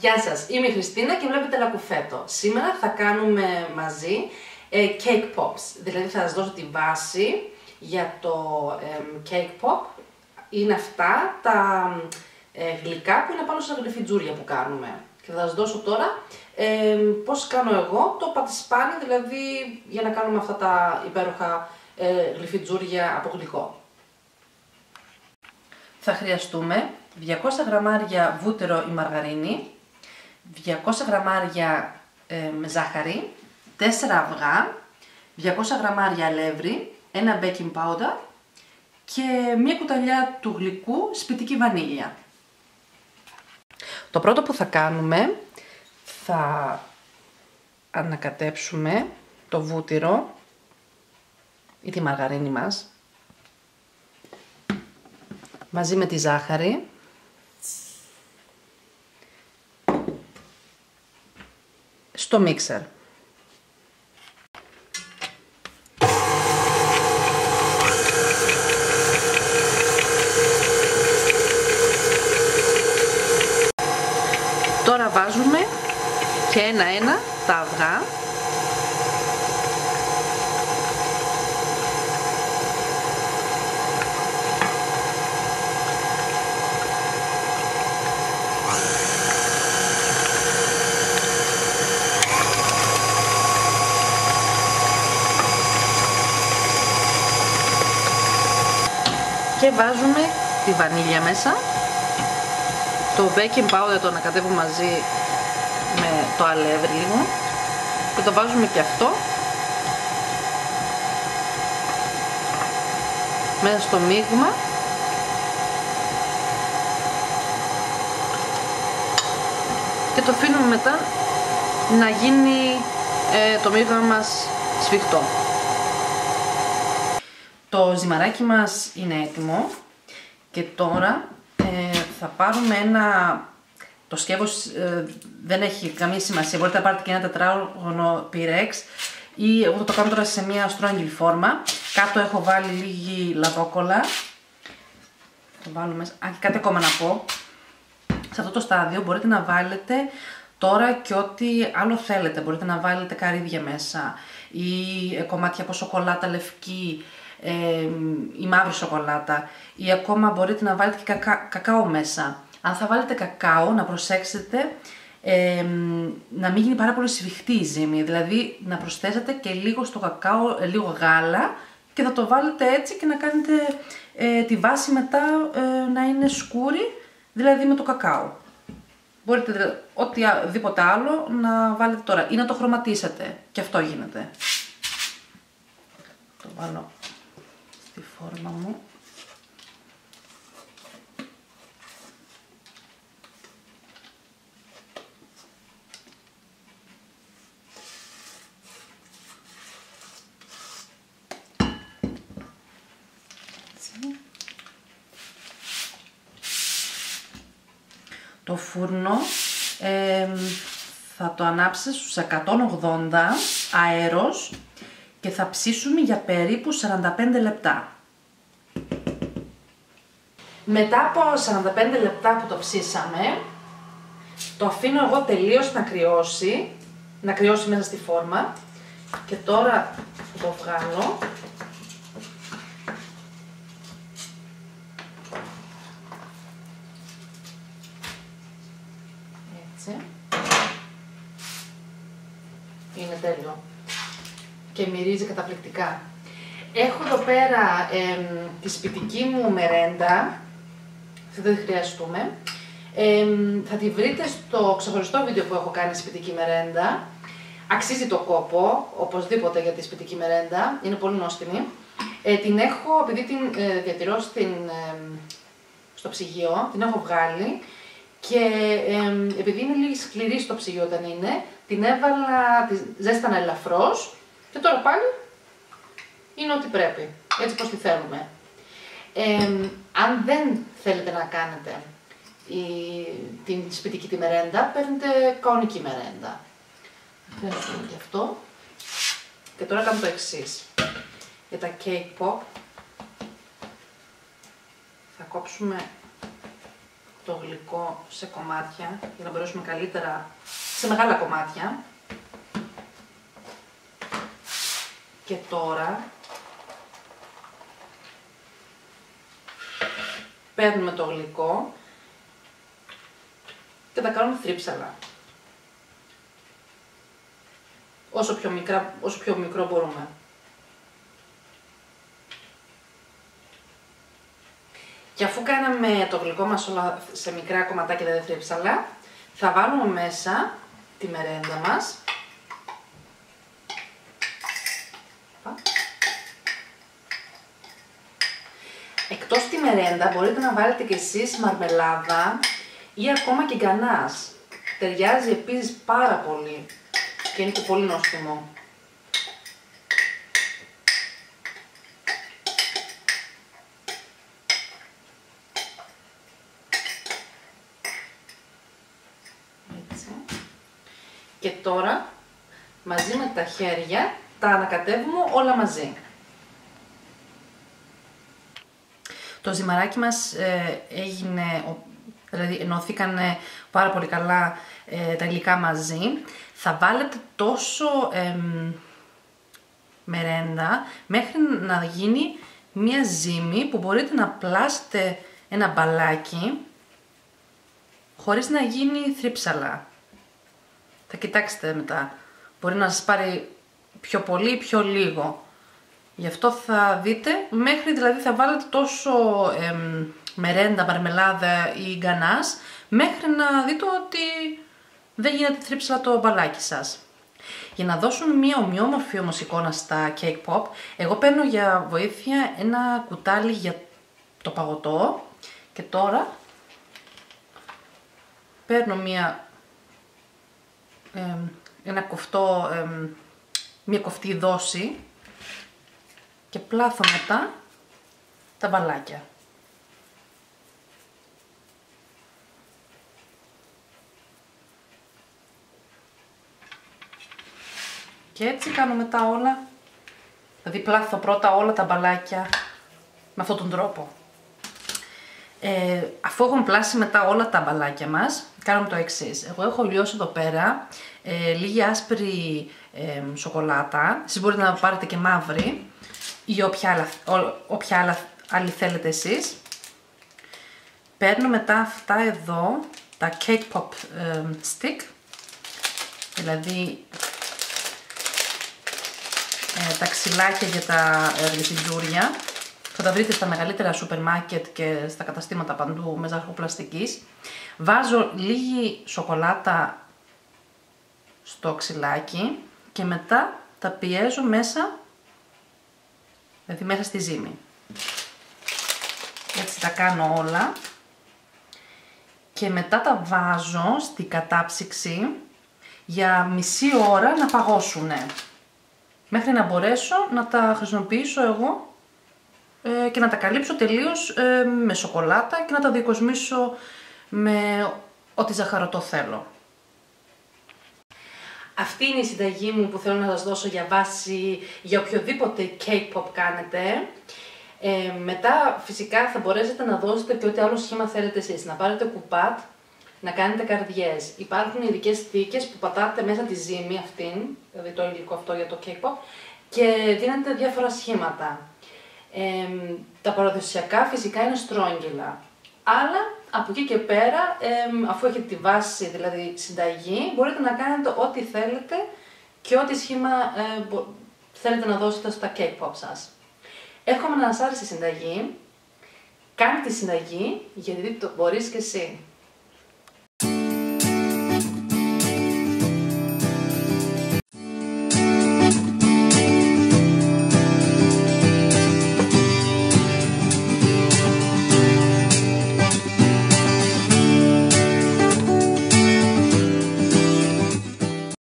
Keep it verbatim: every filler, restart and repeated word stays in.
Γεια σας, είμαι η Χριστίνα και βλέπετε Λακουφέτο. Σήμερα θα κάνουμε μαζί ε, cake pops, δηλαδή θα σας δώσω τη βάση για το ε, cake pop. Είναι αυτά τα ε, γλυκά που είναι πάνω στα γλυφιτζούρια που κάνουμε. Και θα σας δώσω τώρα ε, πώς κάνω εγώ το πατισπάνι, δηλαδή για να κάνουμε αυτά τα υπέροχα ε, γλυφιτζούρια από γλυκό. Θα χρειαστούμε διακόσια γραμμάρια βούτυρο ή μαργαρίνη, διακόσια γραμμάρια ε, με ζάχαρη, τέσσερα αυγά, διακόσια γραμμάρια αλεύρι, ένα baking powder και μία κουταλιά του γλυκού σπιτική βανίλια. Το πρώτο που θα κάνουμε, θα ανακατέψουμε το βούτυρο ή τη μαργαρίνη μας μαζί με τη ζάχαρη στο μίξερ. Τώρα βάζουμε και ένα-ένα τα αυγά. Και βάζουμε τη βανίλια μέσα, το baking powder το ανακατεύουμε μαζί με το αλεύρι λίγο και το βάζουμε και αυτό μέσα στο μείγμα και το αφήνουμε μετά να γίνει ε, το μείγμα μας σφιχτό. Το ζυμαράκι μας είναι έτοιμο και τώρα ε, θα πάρουμε ένα, το σκεύος ε, δεν έχει καμία σημασία, μπορείτε να πάρετε και ένα τετράγωνο πυρέξ ή εγώ θα το κάνω τώρα σε μια στρόγγυλη φόρμα. Κάτω έχω βάλει λίγη λαδόκολλα, το βάλω μέσα. Α, και κάτι ακόμα να πω, σε αυτό το στάδιο μπορείτε να βάλετε τώρα και ό,τι άλλο θέλετε, μπορείτε να βάλετε καρύδια μέσα ή ε, κομμάτια από σοκολάτα λευκή, Ε, η μαύρη σοκολάτα ή ακόμα μπορείτε να βάλετε και κακα... κακάο μέσα. Αν θα βάλετε κακάο, να προσέξετε ε, να μην γίνει πάρα πολύ σφιχτή η ζύμη, δηλαδή να προσθέσετε και λίγο στο κακάο, ε, λίγο γάλα και θα το βάλετε έτσι και να κάνετε ε, τη βάση μετά ε, να είναι σκούρη, δηλαδή με το κακάο. Μπορείτε δηλαδή, οτιδήποτε άλλο να βάλετε τώρα ή να το χρωματίσετε, και αυτό γίνεται. Το βάλω στη φόρμα μου. Έτσι. Το φούρνο ε, θα το ανάψετε στους εκατόν ογδόντα αέρος και θα ψήσουμε για περίπου σαράντα πέντε λεπτά. Μετά από σαράντα πέντε λεπτά που το ψήσαμε, το αφήνω εγώ τελείως να κρυώσει, να κρυώσει μέσα στη φόρμα και τώρα θα το βγάλω. Έτσι. Είναι τέλειο και μυρίζει καταπληκτικά. Έχω εδώ πέρα ε, τη σπιτική μου μερέντα, αυτή δεν χρειαστούμε. Ε, θα τη βρείτε στο ξεχωριστό βίντεο που έχω κάνει σπιτική μερέντα. Αξίζει το κόπο, οπωσδήποτε, για τη σπιτική μερέντα, είναι πολύ νόστιμη. Ε, την έχω, επειδή την ε, διατηρώ στην, ε, στο ψυγείο, την έχω βγάλει και ε, επειδή είναι λίγο σκληρή στο ψυγείο όταν είναι, την έβαλα, τη ζέστανα ελαφρώς και τώρα πάλι είναι ό,τι πρέπει, έτσι πως τη θέλουμε. Ε, αν δεν θέλετε να κάνετε η, την σπιτική τη μερέντα, παίρνετε κανονική μερέντα. Παίρνουμε και αυτό. Και τώρα κάνουμε το εξής. Για τα cake pop θα κόψουμε το γλυκό σε κομμάτια, για να μπορέσουμε καλύτερα, σε μεγάλα κομμάτια. Και τώρα παίρνουμε το γλυκό και τα κάνουμε θρύψαλα. Όσο πιο, μικρά, όσο πιο μικρό μπορούμε. Και αφού κάναμε το γλυκό μας όλα σε μικρά κομματάκια, δηλαδή θρύψαλα, θα βάλουμε μέσα τη μερέντα μας. Εκτός τη μερέντα μπορείτε να βάλετε και εσείς μαρμελάδα ή ακόμα και γκανάς. Ταιριάζει επίσης πάρα πολύ και είναι και πολύ νόστιμο. Έτσι. Και τώρα μαζί με τα χέρια τα ανακατεύουμε όλα μαζί. Το ζυμαράκι μας ε, έγινε, δηλαδή ενώθηκαν πάρα πολύ καλά ε, τα υλικά μαζί. Θα βάλετε τόσο ε, μερέντα μέχρι να γίνει μία ζύμη που μπορείτε να πλάσετε ένα μπαλάκι χωρίς να γίνει θρύψαλα. Θα κοιτάξετε μετά. Μπορεί να σας πάρει πιο πολύ ή πιο λίγο. Γι' αυτό θα δείτε, μέχρι δηλαδή θα βάλετε τόσο ε, μερέντα, μαρμελάδα ή γκανάς, μέχρι να δείτε ότι δεν γίνεται θρύψαλα το μπαλάκι σας. Για να δώσουμε μια ομοιόμορφη όμως εικόνα στα cake pop, εγώ παίρνω για βοήθεια ένα κουτάλι για το παγωτό και τώρα παίρνω μια, ε, ένα κοφτό, ε, μια κοφτή δόση και πλάθω μετά τα μπαλάκια. Και έτσι κάνω μετά όλα, δηλαδή πλάθω πρώτα όλα τα μπαλάκια με αυτόν τον τρόπο. Ε, αφού έχουμε πλάσει μετά όλα τα μπαλάκια μας, κάνουμε το εξής. Εγώ έχω λιώσει εδώ πέρα ε, λίγη άσπρη ε, σοκολάτα, εσείς μπορείτε να πάρετε και μαύρη ή όποια άλλα, ό, όποια άλλα άλλη θέλετε εσείς. Παίρνω μετά αυτά εδώ, τα cake pop ε, stick, δηλαδή ε, τα ξυλάκια για τα γλυφιντούρια. Θα τα βρείτε στα μεγαλύτερα σούπερ μάρκετ και στα καταστήματα παντού με ζαχαροπλαστικής. Βάζω λίγη σοκολάτα στο ξυλάκι και μετά τα πιέζω μέσα, δηλαδή μέσα στη ζύμη. Έτσι τα κάνω όλα και μετά τα βάζω στη κατάψυξη για μισή ώρα να παγώσουνε, μέχρι να μπορέσω να τα χρησιμοποιήσω εγώ ε, και να τα καλύψω τελείως ε, με σοκολάτα και να τα διακοσμήσω με ό,τι ζαχαρωτό θέλω. Αυτή είναι η συνταγή μου που θέλω να σας δώσω για βάση για οποιοδήποτε cake pop κάνετε. Ε, μετά φυσικά θα μπορέσετε να δώσετε και ό,τι άλλο σχήμα θέλετε εσείς. Να πάρετε κουπάτ, να κάνετε καρδιές. Υπάρχουν ειδικές θήκες που πατάτε μέσα τη ζύμη αυτήν, δηλαδή το υλικό αυτό για το cake pop, και δίνετε διάφορα σχήματα. Ε, τα παραδοσιακά φυσικά είναι στρόγγυλα. Αλλά από εκεί και πέρα, ε, αφού έχετε τη βάση, δηλαδή συνταγή, μπορείτε να κάνετε ό,τι θέλετε και ό,τι σχήμα ε, θέλετε να δώσετε στα cake pop σας. Εύχομαι να σας άρεσε η συνταγή. Κάντε τη συνταγή, γιατί το μπορείς και εσύ.